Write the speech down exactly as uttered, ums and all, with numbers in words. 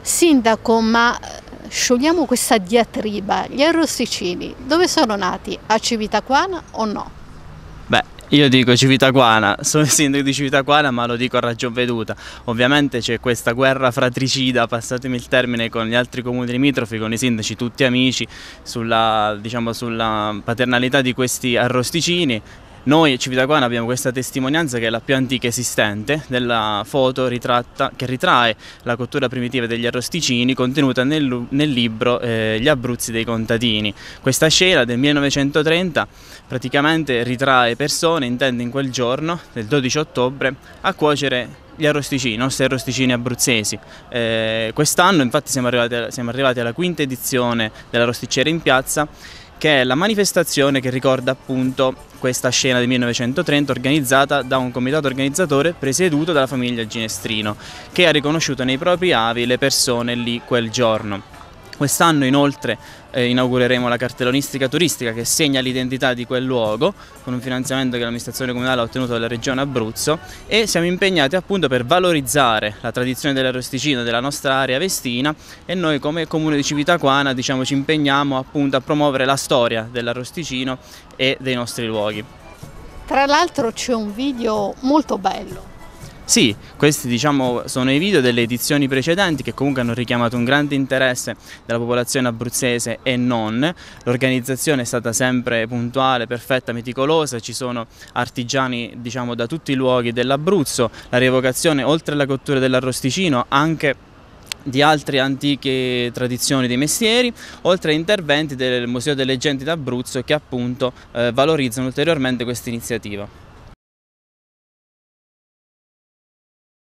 Sindaco, ma sciogliamo questa diatriba, gli arrosticini dove sono nati? A Civitaquana o no? Beh, io dico Civitaquana, sono il sindaco di Civitaquana, ma lo dico a ragion veduta. Ovviamente c'è questa guerra fratricida, passatemi il termine, con gli altri comuni limitrofi, con i sindaci tutti amici, sulla, diciamo, sulla paternalità di questi arrosticini. Noi a Civitaquana abbiamo questa testimonianza che è la più antica esistente, della foto ritratta, che ritrae la cottura primitiva degli arrosticini contenuta nel, nel libro eh, Gli Abruzzi dei contadini. Questa scena del millenovecentotrenta praticamente ritrae persone intente in quel giorno, del dodici ottobre, a cuocere gli arrosticini, i nostri arrosticini abruzzesi. Eh, Quest'anno infatti siamo arrivati, siamo arrivati alla quinta edizione dell'Arrosticera in Piazza, che è la manifestazione che ricorda appunto questa scena del millenovecentotrenta organizzata da un comitato organizzatore presieduto dalla famiglia Ginestrino, che ha riconosciuto nei propri avi le persone lì quel giorno. Quest'anno inoltre eh, inaugureremo la cartellonistica turistica che segna l'identità di quel luogo, con un finanziamento che l'amministrazione comunale ha ottenuto dalla regione Abruzzo, e siamo impegnati appunto per valorizzare la tradizione dell'arrosticino della nostra area vestina, e noi come comune di Civitaquana, diciamo, ci impegniamo appunto a promuovere la storia dell'arrosticino e dei nostri luoghi. Tra l'altro c'è un video molto bello. Sì, questi diciamo sono i video delle edizioni precedenti che comunque hanno richiamato un grande interesse della popolazione abruzzese e non. L'organizzazione è stata sempre puntuale, perfetta, meticolosa, ci sono artigiani diciamo da tutti i luoghi dell'Abruzzo, la rievocazione oltre alla cottura dell'arrosticino anche di altre antiche tradizioni dei mestieri, oltre a interventi del Museo delle Genti d'Abruzzo che appunto eh, valorizzano ulteriormente questa iniziativa.